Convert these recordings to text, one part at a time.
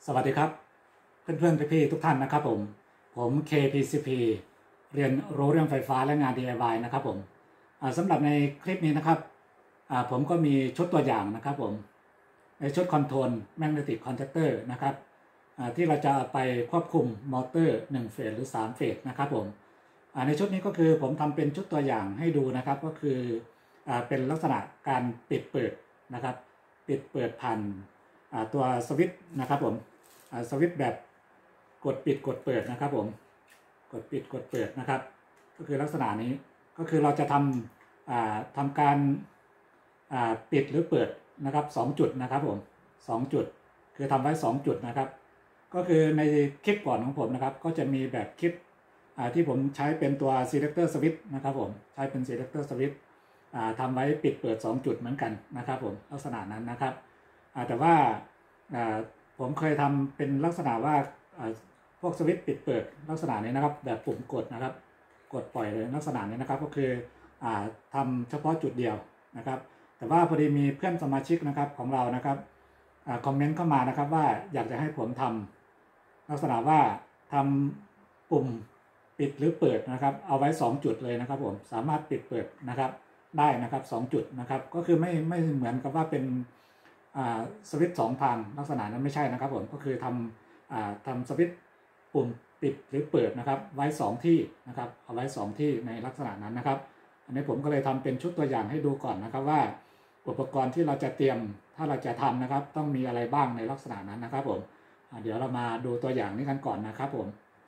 สวัสดีครับเพื่อนๆพี่ๆทุกท่านนะครับผม KPCP เรียนรู้เรื่องไฟฟ้าและงาน DIY นะครับผมสำหรับในคลิปนี้นะครับผมก็มีชุดตัวอย่างนะครับผมในชุดคอนโทรลแมกเนติกคอนแทคเตอร์นะครับที่เราจะไปควบคุมมอเตอร์1เฟสหรือ3เฟสนะครับผมในชุดนี้ก็คือผมทำเป็นชุดตัวอย่างให้ดูนะครับก็คือเป็นลักษณะการปิดเปิดนะครับปิดเปิดผ่านตัวสวิตช์นะครับผมสวิตช์แบบกดปิดกดเปิดนะครับผมกดปิดกดเปิดนะครับก็คือลักษณะนี้ก็คือเราจะทำการปิดหรือเปิดนะครับ2จุดนะครับผม2จุดคือทำไว้2จุดนะครับก็คือในคลิปก่อนของผมนะครับก็จะมีแบบคลิปที่ผมใช้เป็นตัว selector switch นะครับผมใช้เป็น selector switch ทำไว้ปิดเปิด2จุดเหมือนกันนะครับผมลักษณะนั้นนะครับแต่ว่าผมเคยทำเป็นลักษณะว่าพวกสวิตช์ปิดเปิดลักษณะนี้นะครับแบบปุ่มกดนะครับกดปล่อยเลยลักษณะนี้นะครับก็คือทำเฉพาะจุดเดียวนะครับแต่ว่าพอดีมีเพื่อนสมาชิกนะครับของเรานะครับคอมเมนต์เข้ามานะครับว่าอยากจะให้ผมทำลักษณะว่าทำปุ่มปิดหรือเปิดนะครับเอาไว้2จุดเลยนะครับผมสามารถปิดเปิดนะครับได้นะครับ2จุดนะครับก็คือไม่เหมือนกับว่าเป็นสวิตช์2ทางลักษณะนั้นไม่ใช่นะครับผมก็คือทำสวิตช์ปุ่มปิดหรือเปิดนะครับไว้2ที่นะครับเอาไว้2ที่ในลักษณะนั้นนะครับอันนี้ผมก็เลยทำเป็นชุดตัวอย่างให้ดูก่อนนะครับว่าอุปกรณ์ที่เราจะเตรียมถ้าเราจะทำนะครับต้องมีอะไรบ้างในลักษณะนั้นนะครับผมเดี๋ยวเรามาดูตัวอย่างนี้กันก่อนนะครับผม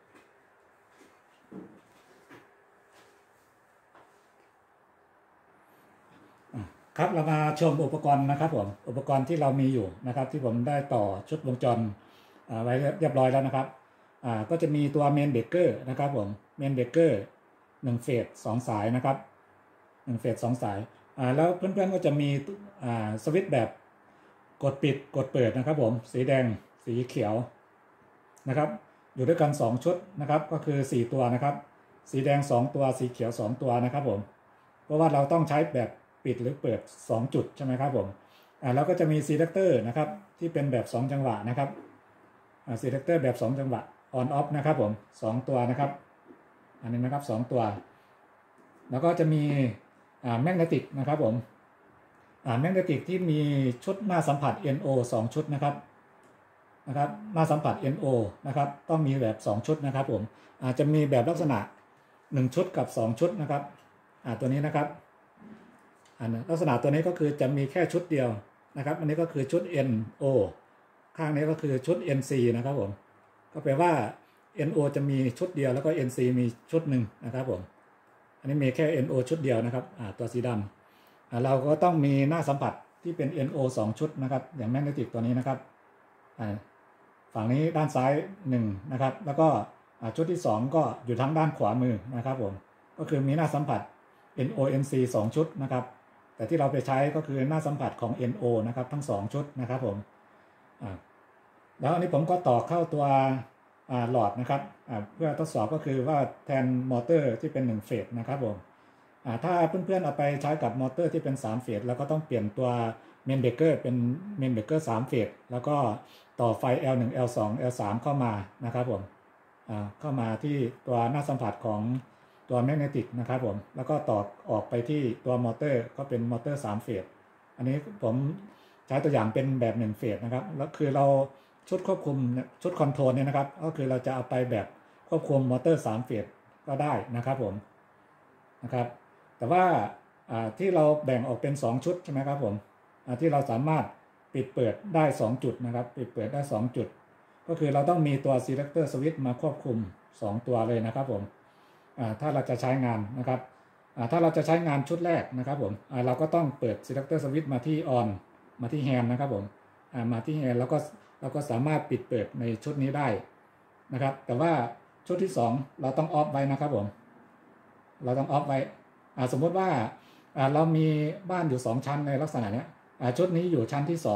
ครับเรามาชมอุปกรณ์นะครับผมอุปกรณ์ที่เรามีอยู่นะครับที่ผมได้ต่อชุดวงจรไว้เรียบร้อยแล้วนะครับก็จะมีตัวเมนเบรกเกอร์นะครับผมเมนเบรกเกอร์1เฟส2สายนะครับ1เฟส2สายแล้วเพื่อนๆก็จะมีสวิตช์แบบกดปิดกดเปิดนะครับผมสีแดงสีเขียวนะครับอยู่ด้วยกัน2ชุดนะครับก็คือ4ตัวนะครับสีแดง2ตัวสีเขียว2ตัวนะครับผมเพราะว่าเราต้องใช้แบบปิดหรือเปิด2จุดใช่ไหมครับผมแล้วก็จะมีซีเลคเตอร์นะครับที่เป็นแบบ2จังหวะนะครับซีเลคเตอร์แบบ2จังหวะ on off นะครับผม2ตัวนะครับอันนี้นะครับ2ตัวแล้วก็จะมีแมกเนติกนะครับผมแมกเนติกที่มีชุดหน้าสัมผัส NO 2ชุดนะครับหน้าสัมผัส NO นะครับต้องมีแบบ2ชุดนะครับผมจะมีแบบลักษณะ1ชุดกับ2ชุดนะครับตัวนี้นะครับลักษณะตัวนี้ก็คือจะมีแค่ชุดเดียวนะครับอันนี้ก็คือชุด NO ข้างนี้ก็คือชุด NC นะครับผมก็แปลว่า NO จะมีชุดเดียวแล้วก็ NC มีชุดหนึ่งนะครับผมอันนี้มีแค่ NO ชุดเดียวนะครับตัวสีดำเราก็ต้องมีหน้าสัมผัสที่เป็น NO 2ชุดนะครับอย่างแมกเนติกตัวนี้นะครับฝั่งนี้ด้านซ้าย1นะครับแล้วก็ชุดที่2ก็อยู่ทั้งด้านขวามือนะครับผมก็คือมีหน้าสัมผัส NONC 2ชุดนะครับแต่ที่เราไปใช้ก็คือหน้าสัมผัสของ NO นะครับทั้ง2ชุดนะครับผมแล้วอันนี้ผมก็ต่อเข้าตัวหลอดนะครับเพื่อทดสอบก็คือว่าแทนมอเตอร์ที่เป็น1เฟสนะครับผมถ้าเพื่อนๆเอาไปใช้กับมอเตอร์ที่เป็น3เฟสแล้วก็ต้องเปลี่ยนตัวเมนเบรกเกอร์เป็นเมนเบรกเกอร์3เฟสแล้วก็ต่อไฟ L1 L2 L3 เข้ามานะครับผมเข้ามาที่ตัวหน้าสัมผัสของตัวแมกเนติกนะครับผมแล้วก็ต่อออกไปที่ตัวมอเตอร์ก็เป็นมอเตอร์3เฟสอันนี้ผมใช้ตัวอย่างเป็นแบบ1เฟสนะครับแล้วคือเราชุดควบคุมชุดคอนโทรลเนี่ยนะครับก็คือเราจะเอาไปแบบควบคุมมอเตอร์3เฟสก็ได้นะครับผมนะครับแต่ว่าที่เราแบ่งออกเป็น2ชุดใช่ไหมครับผมที่เราสามารถปิดเปิดได้2จุดนะครับปิดเปิดได้2จุดก็คือเราต้องมีตัว selector switch มาควบคุม2ตัวเลยนะครับผมถ้าเราจะใช้งานนะครับถ้าเราจะใช้งานชุดแรกนะครับผมเราก็ต้องเปิด selector switch มาที่ on มาที่ hand นะครับผมมาที่ hand แล้วก็เราก็สามารถปิดเปิดในชุดนี้ได้นะครับแต่ว่าชุดที่2เราต้องออฟไว้นะครับผมเราต้องออฟไว้สมมติว่าเรามีบ้านอยู่2ชั้นในลักษณะนี้ชุดนี้อยู่ชั้นที่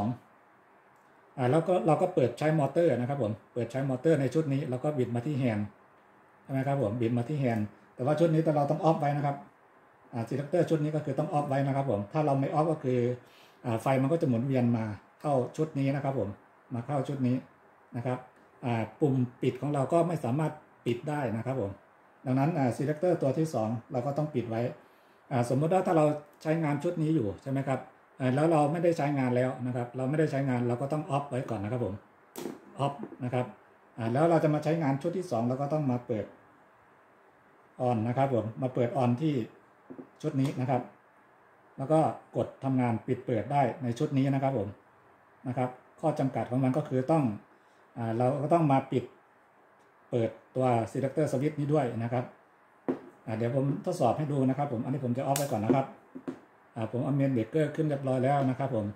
2แล้วก็เราก็เปิดใช้มอเตอร์นะครับผมเปิดใช้มอเตอร์ในชุดนี้แล้วก็บิดมาที่แฮนด์ใช่ไหมครับผมบิดมาที่แฮนด์แต่ว่าชุดนี้เราต้องออฟไว้นะครับซีเลคเตอร์ชุดนี้ก็คือต้องออฟไว้นะครับผมถ้าเราไม่ออฟก็คือไฟมันก็จะหมุนเวียนมาเข้าชุดนี้นะครับผมมาเข้าชุดนี้นะครับปุ่มปิดของเราก็ไม่สามารถปิดได้นะครับผมดังนั้นselector ตัวที่2เราก็ต้องปิดไว้สมมติว่าถ้าเราใช้งานชุดนี้อยู่ใช่ไหมครับแล้วเราไม่ได้ใช้งานแล้วนะครับเราไม่ได้ใช้งานเราก็ต้อง off ไว้ก่อนนะครับผม off นะครับแล้วเราจะมาใช้งานชุดที่2เราก็ต้องมาเปิด on นะครับผมมาเปิด on ที่ชุดนี้นะครับแล้วก็กดทำงานปิดเปิดได้ในชุดนี้นะครับผมนะครับข้อจำกัดของมันก็คือต้องเราก็ต้องมาปิดเปิดตัว selector switch นี้ด้วยนะครับเดี๋ยวผมทดสอบให้ดูนะครับผมอันนี้ผมจะออฟไว้ก่อนนะครับผมเอาเมนเบรกเกอร์ขึ้นเรียบร้อยแล้วนะครับผม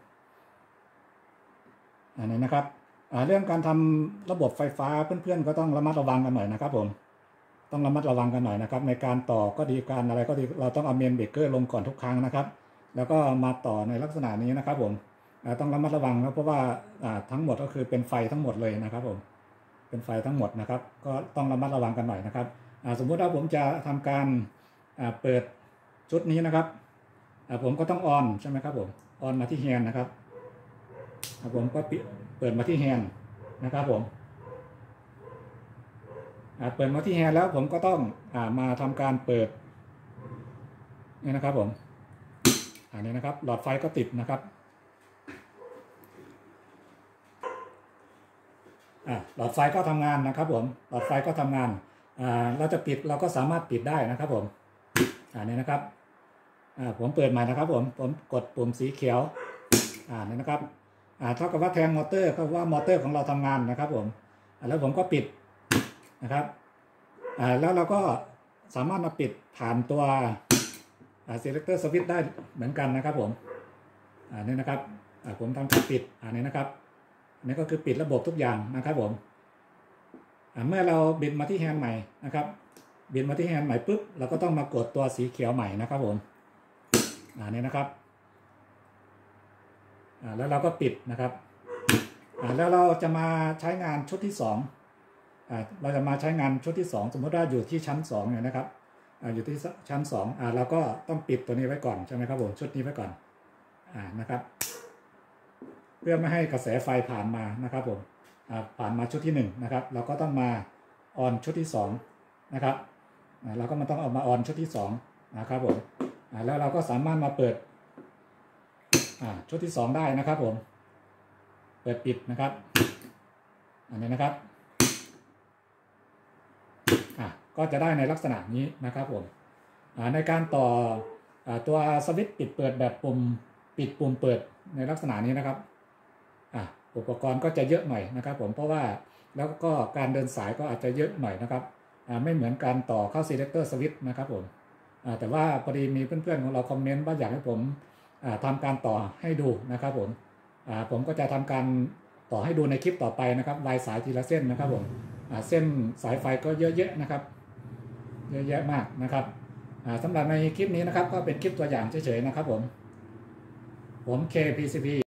อันนี้นะครับเรื่องการทำระบบไฟฟ้าเพื่อนๆก็ต้องระมัดระวังกันหน่อยนะครับผมต้องระมัดระวังกันหน่อยนะครับในการต่อก็ดีการอะไรก็ดีเราต้องเอาเมนเบรกเกอร์ลงก่อนทุกครั้งนะครับแล้วก็มาต่อในลักษณะนี้นะครับผมต้องระมัดระวังนะเพราะว่าทั้งหมดก็คือเป็นไฟทั้งหมดเลยนะครับผมเป็นไฟทั้งหมดนะครับก็ต้องระมัดระวังกันหน่อยนะครับสมมุติว่าผมจะทำการเปิดชุดนี้นะครับผมก็ต้องออนใช่ไหมครับผมออนมาที่แฮนด์นะครับผมก็เปิดมาที่แฮนด์นะครับผมเปิดมาที่แฮนด์แล้วผมก็ต้องมาทำการเปิดนี่นะครับผมอันนี้นะครับหลอดไฟก็ติดนะครับหลอดไฟก็ทำงานนะครับผมหลอดไฟก็ทำงานเราจะปิดเราก็สามารถปิดได้นะครับผมนี่นะครับผมเปิดใหม่นะครับผมกดปุ่มสีเขียวนี่นะครับเท่ากับว่าแทงมอเตอร์ก็ว่ามอเตอร์ของเราทำงานนะครับผมแล้วผมก็ปิดนะครับแล้วเราก็สามารถมาปิดผ่านตัวselector switch ได้เหมือนกันนะครับผมนี่นะครับผมทำการปิดนี่นะครับนี่ก็คือปิดระบบทุกอย่างนะครับผมเมื่อเราบิดมาที่แฮนด์ใหม่นะครับบิดมาที่แฮนด์ใหม่ปุ๊บเราก็ต้องมากดตัวสีเขียวใหม่นะครับผมนี่นะครับแล้วเราก็ปิดนะครับแล้วเราจะมาใช้งานชุดที่2เราจะมาใช้งานชุดที่2สมมติว่าอยู่ที่ชั้น2เนี่ยนะครับอยู่ที่ชั้น2เราก็ต้องปิดตัวนี้ไว้ก่อนใช่ไหมครับผมชุดนี้ไว้ก่อนนะครับเพื่อไม่ให้กระแสไฟผ่านมานะครับผมผ่านมาชุดที่1นะครับเราก็ต้องมาออนชุดที่2นะครับเราก็มาต้องเอามาออนชุดที่2นะครับผมแล้วเราก็สามารถมาเปิดชุดที่2ได้นะครับผมเปิดปิดนะครับอันนี้นะครับก็จะได้ในลักษณะนี้นะครับผมในการต่อตัวสวิตช์ปิดเปิดแบบปุ่มปิดปุ่มเปิดในลักษณะนี้นะครับอุปกรณ์ก็จะเยอะหน่อยนะครับผมเพราะว่าแล้วก็การเดินสายก็อาจจะเยอะหน่อยนะครับไม่เหมือนการต่อเข้า selector switch นะครับผมแต่ว่าพอดีมีเพื่อนๆของเราคอมเมนต์ว่าอยากให้ผมทำการต่อให้ดูนะครับผมก็จะทำการต่อให้ดูในคลิปต่อไปนะครับวายสายทีละเส้นนะครับผมเส้นสายไฟก็เยอะแยะนะครับเยอะแยะมากนะครับสำหรับในคลิปนี้นะครับก็เป็นคลิปตัวอย่างเฉยๆนะครับผมKPCP